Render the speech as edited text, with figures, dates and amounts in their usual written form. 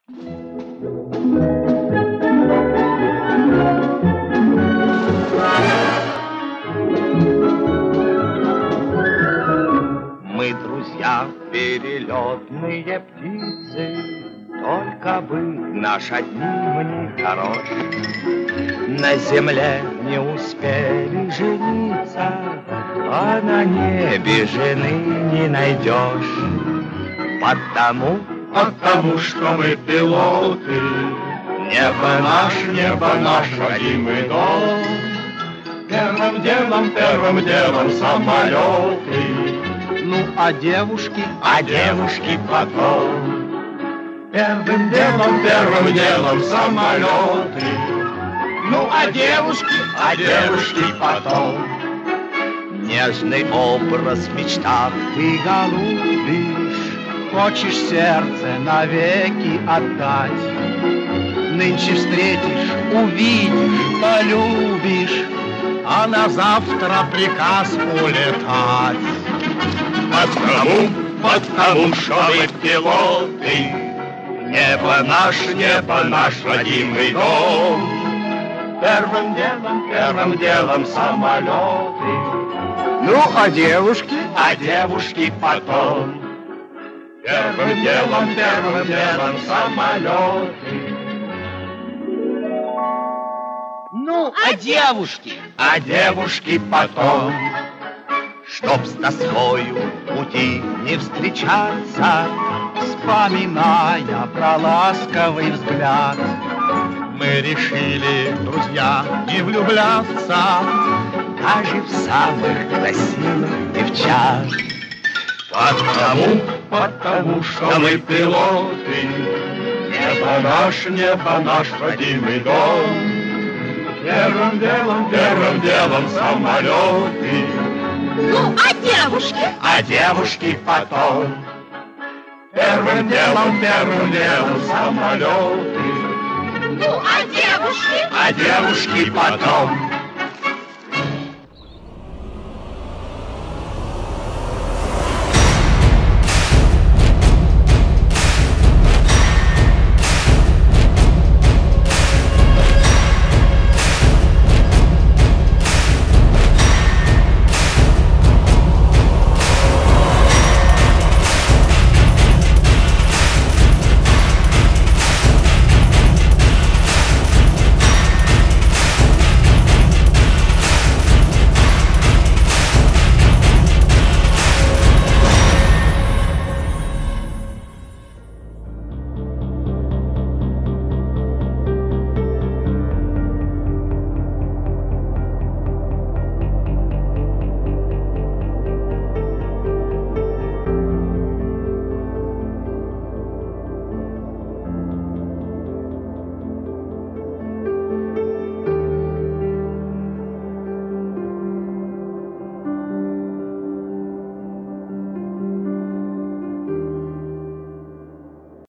Мы друзья, перелетные птицы, только бы наш одним не хорош. На земле не успели жениться, а на небе жены не найдешь. Потому что мы пилоты, небо наш родимый дом. Первым делом самолеты, Ну, а девушки потом. Первым делом самолеты, ну, а девушки потом. Нежный образ в мечтах ты голубишь, хочешь сердце навеки отдать. Нынче встретишь, увидишь, полюбишь, а на завтра приказ улетать. Потому что мы пилоты, небо наш родимый дом. Первым делом самолеты, Ну, а девушки? Потом. Первым делом самолеты. Ну, а девушки потом. Чтоб с тоскою пути не встречаться, вспоминая про ласковый взгляд, мы решили, друзья, не влюбляться даже в самых красивых девчат. Потому что мы пилоты, небо наш родимый дом. Первым делом самолеты, Ну, а девушки потом. Первым делом самолеты, Ну, а девушки? девушки потом.